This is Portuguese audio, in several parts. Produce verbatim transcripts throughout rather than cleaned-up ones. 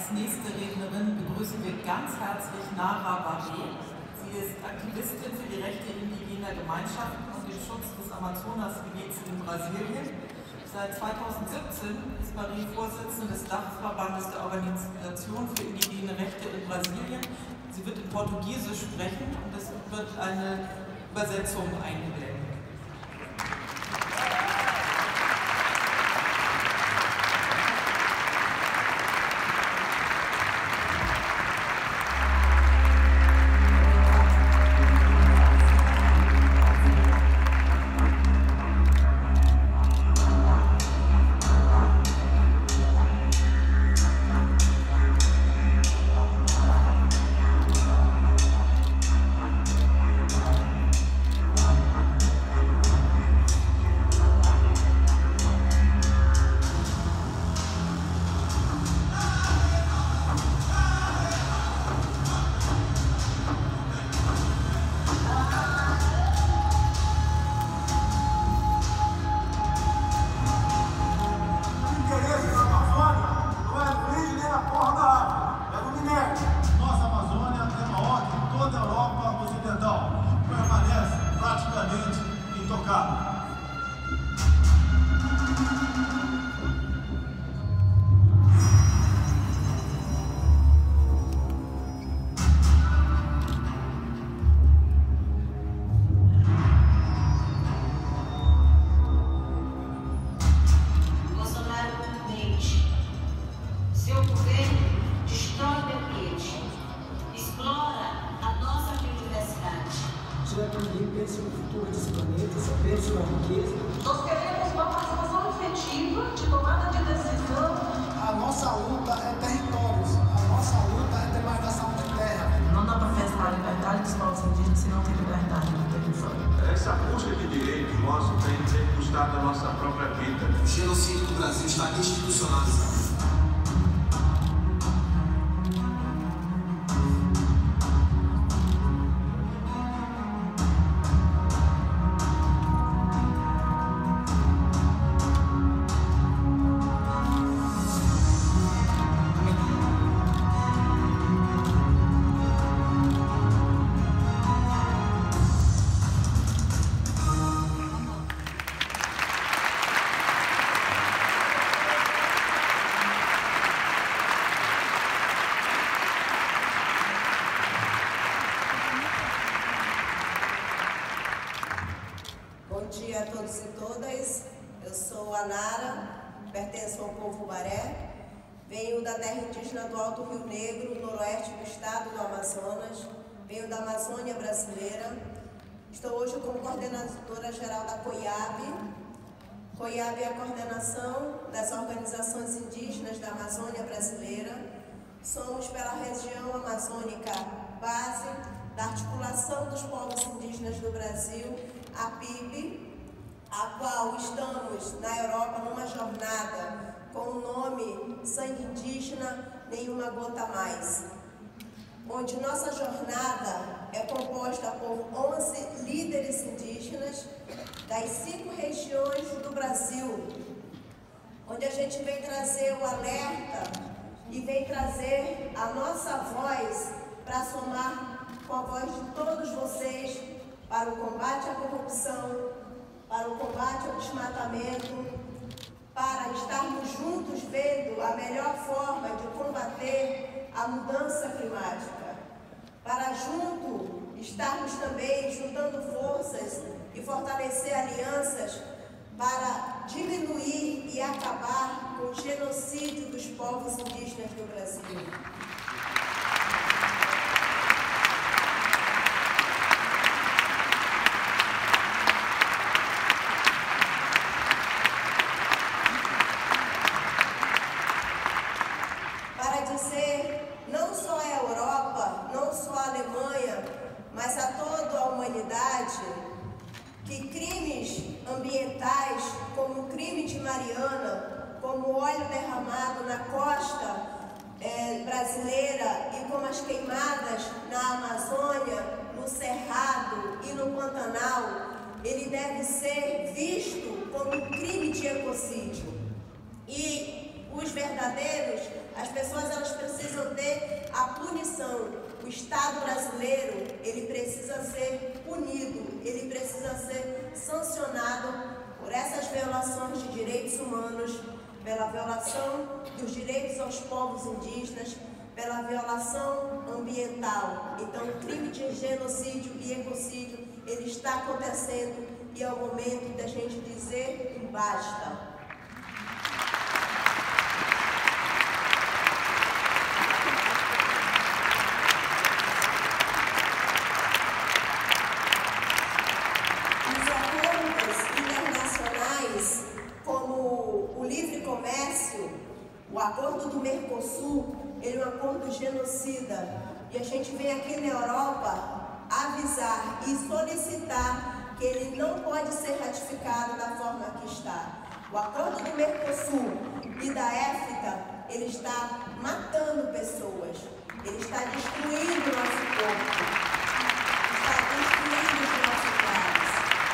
Als nächste Rednerin begrüßen wir ganz herzlich Nara Barret. Sie ist Aktivistin für die Rechte indigener Gemeinschaften und den Schutz des Amazonasgebiets in Brasilien. Seit zweitausendsiebzehn ist Barret Vorsitzende des Dachverbandes der Organisation für indigene Rechte in Brasilien. Sie wird in Portugiesisch sprechen und es wird eine Übersetzung eingeblendet. Pense no futuro desse planeta, pense na riqueza. Nós queremos uma participação efetiva de tomada de decisão. A nossa luta é territórios, a nossa luta é demarcação de terra. Não dá para pensar a liberdade dos povos indígenas se não tem liberdade no território. Essa busca de direitos nossos tem, tem custado a nossa própria vida. O genocídio do Brasil está institucionalizado. Bom dia a todos e todas, eu sou a Nara, pertenço ao povo Baré, venho da terra indígena do Alto Rio Negro, noroeste do estado do Amazonas, venho da Amazônia brasileira, estou hoje como coordenadora geral da COIAB. COIAB é a coordenação das organizações indígenas da Amazônia brasileira, somos pela região amazônica base da articulação dos povos indígenas do Brasil, a P I B, a qual estamos na Europa numa jornada com o nome Sangue Indígena, Nenhuma Gota Mais, onde nossa jornada é composta por onze líderes indígenas das cinco regiões do Brasil, onde a gente vem trazer o alerta e vem trazer a nossa voz para somar com a voz de todos vocês para o combate à corrupção, para o combate ao desmatamento, para estarmos juntos vendo a melhor forma de combater a mudança climática, para junto estarmos também juntando forças e fortalecer alianças para diminuir e acabar com o genocídio dos povos indígenas do Brasil. Não só a Europa, não só a Alemanha, mas a toda a humanidade, que crimes ambientais, como o crime de Mariana, como o óleo derramado na costa é, brasileira e como as queimadas na Amazônia, no Cerrado e no Pantanal, ele deve ser visto como um crime de ecocídio. E os verdadeiros As pessoas elas precisam ter a punição. O Estado brasileiro, ele precisa ser punido, ele precisa ser sancionado por essas violações de direitos humanos, pela violação dos direitos aos povos indígenas, pela violação ambiental. Então, o crime de genocídio e ecocídio, ele está acontecendo e é o momento da gente dizer um basta. O acordo do Mercosul, ele é um acordo genocida. E a gente vem aqui na Europa avisar e solicitar que ele não pode ser ratificado da forma que está. O acordo do Mercosul e da EFTA, ele está matando pessoas. Ele está destruindo o nosso corpo. Está destruindo os nossos lares.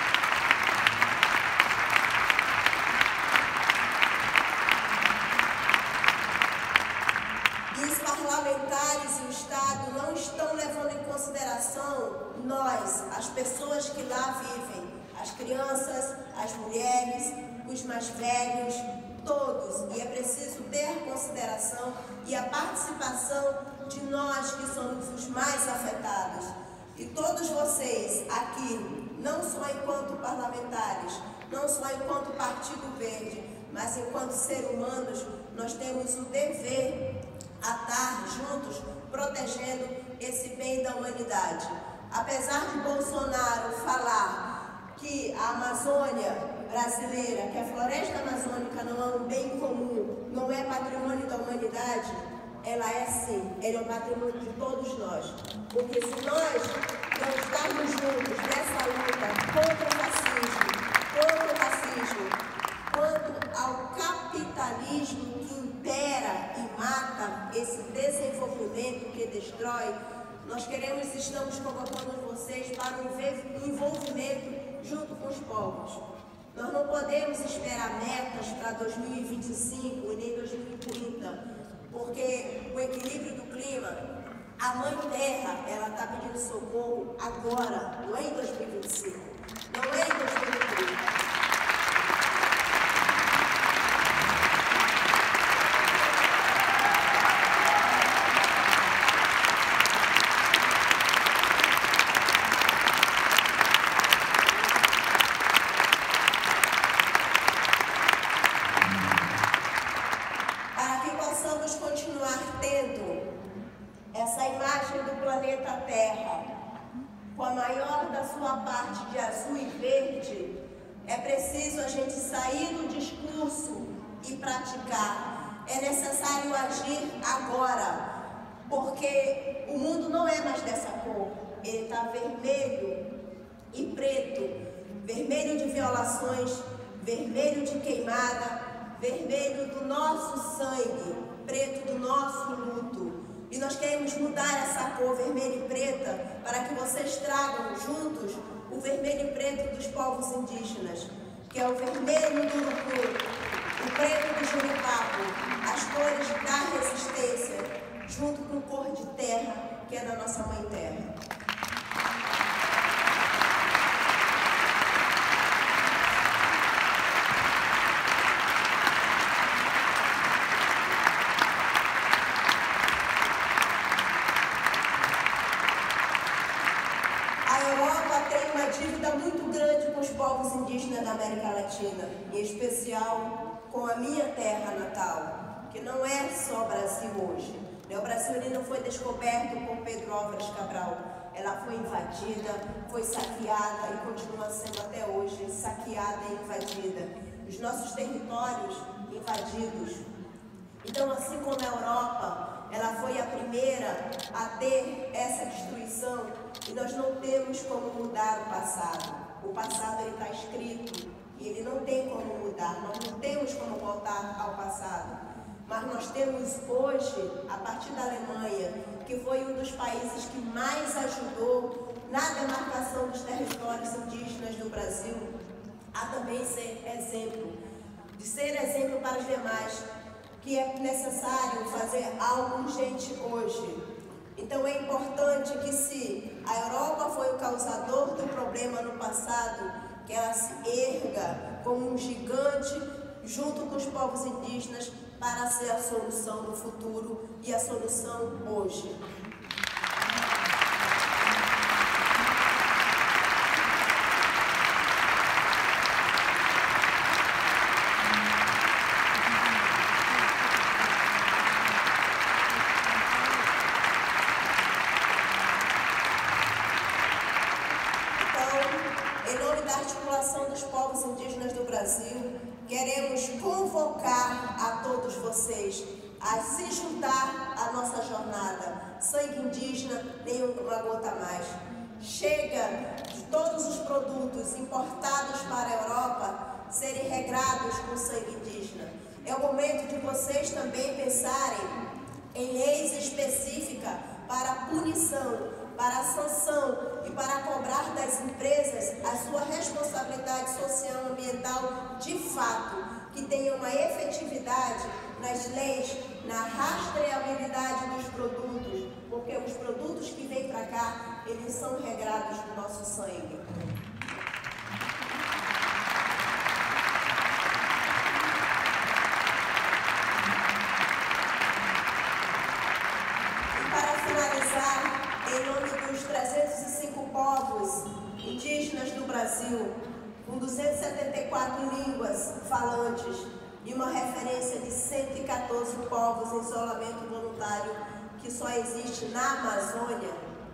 Parlamentares e o Estado não estão levando em consideração nós, as pessoas que lá vivem, as crianças, as mulheres, os mais velhos, todos. E é preciso ter consideração e a participação de nós que somos os mais afetados. E todos vocês aqui, não só enquanto parlamentares, não só enquanto Partido Verde, mas enquanto seres humanos, nós temos o dever a estar juntos, protegendo esse bem da humanidade. Apesar de Bolsonaro falar que a Amazônia brasileira, que a floresta amazônica não é um bem comum, não é patrimônio da humanidade, ela é sim, ela é um patrimônio de todos nós. Porque se nós não estarmos juntos nessa luta contra o racismo, contra o racismo, quanto ao capitalismo que impera e mata esse desenvolvimento que destrói, nós queremos e estamos convocando vocês para um envolvimento junto com os povos. Nós não podemos esperar metas para dois mil e vinte e cinco e nem dois mil e trinta, porque o equilíbrio do clima, a Mãe Terra, ela está pedindo socorro agora, não é em dois mil e vinte e cinco, não é em dois mil e trinta. Com a maior da sua parte de azul e verde, é preciso a gente sair do discurso e praticar. É necessário agir agora, porque o mundo não é mais dessa cor. Ele está vermelho e preto, vermelho de violações, vermelho de queimada, vermelho do nosso sangue, preto do nosso luto. E nós queremos mudar essa cor vermelha e preta para que vocês tragam juntos o vermelho e preto dos povos indígenas, que é o vermelho do urucu, o preto do junipapo, as cores da resistência, junto com cor de terra, que é da nossa Mãe Terra. Da América Latina, em especial com a minha terra natal, que não é só Brasil hoje. O Brasil ele não foi descoberto por Pedro Álvares Cabral, ela foi invadida, foi saqueada e continua sendo até hoje saqueada e invadida. Os nossos territórios invadidos. Então, assim como a Europa, ela foi a primeira a ter essa destruição e nós não temos como mudar o passado. O passado está escrito e ele não tem como mudar, nós não temos como voltar ao passado. Mas nós temos hoje, a partir da Alemanha, que foi um dos países que mais ajudou na demarcação dos territórios indígenas do Brasil, a também ser exemplo, de ser exemplo para os demais, que é necessário fazer algo urgente hoje. Então é importante que, se a Europa foi o causador do problema no passado, que ela se erga como um gigante junto com os povos indígenas para ser a solução no futuro e a solução hoje. Queremos convocar a todos vocês a se juntar à nossa jornada. Sangue indígena, nenhuma gota a mais. Chega de todos os produtos importados para a Europa serem regrados com sangue indígena. É o momento de vocês também pensarem em leis específicas para a punição, para a sanção e para cobrar das empresas a sua responsabilidade social e ambiental de fato, que tenha uma efetividade nas leis, na rastreabilidade dos produtos, porque os produtos que vêm para cá, eles são regrados no nosso sangue. E para finalizar, em nome dos trezentos e cinco povos indígenas do Brasil, com duzentas e setenta e quatro línguas falantes e uma referência de cento e quatorze povos em isolamento voluntário que só existe na Amazônia,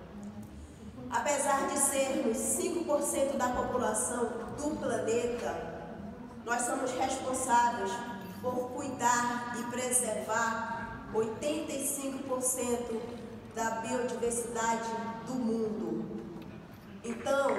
apesar de sermos cinco por cento da população do planeta, nós somos responsáveis por cuidar e preservar oitenta e cinco por cento da biodiversidade do mundo. Então,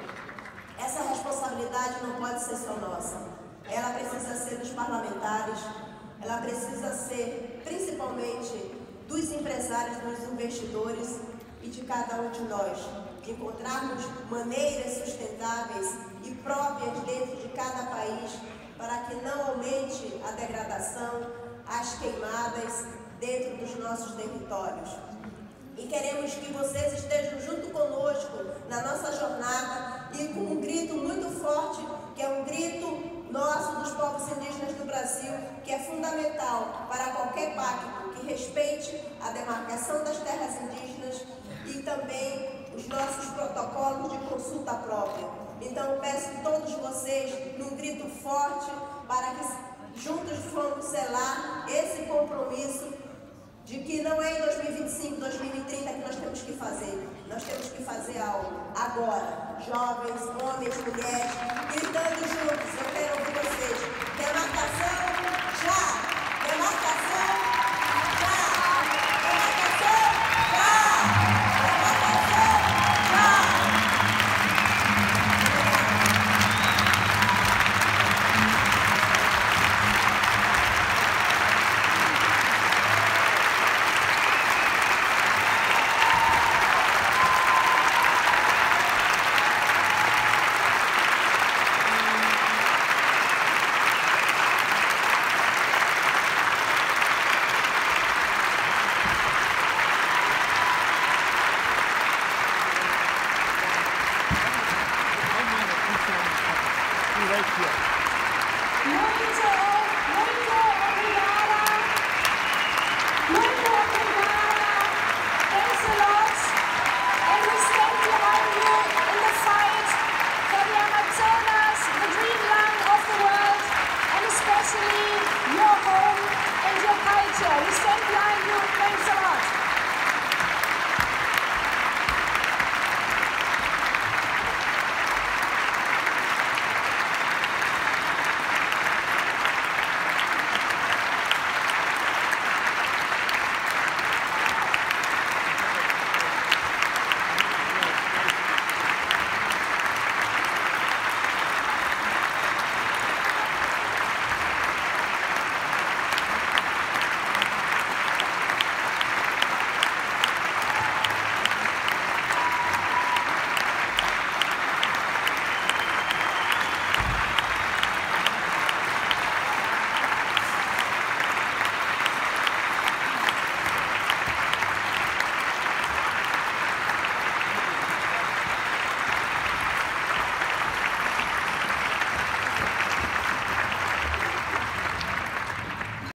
essa responsabilidade não pode ser só nossa. Ela precisa ser dos parlamentares, ela precisa ser principalmente dos empresários, dos investidores e de cada um de nós. De encontrarmos maneiras sustentáveis e próprias dentro de cada país para que não aumente a degradação, as queimadas dentro dos nossos territórios. E queremos que vocês estejam junto conosco na nossa jornada e com um grito muito forte, que é um grito nosso dos povos indígenas do Brasil, que é fundamental para qualquer pacto que respeite a demarcação das terras indígenas e também os nossos protocolos de consulta própria. Então peço a todos vocês, num grito forte, para que juntos vamos selar esse compromisso de que não é em dois mil e vinte e cinco, dois mil e trinta que nós temos que fazer. Nós temos que fazer algo agora. Jovens, homens, mulheres, gritando juntos. Eu quero ouvir vocês. Demarcação já! Demarcação já! Demarcação já! Demarcação já! Right here.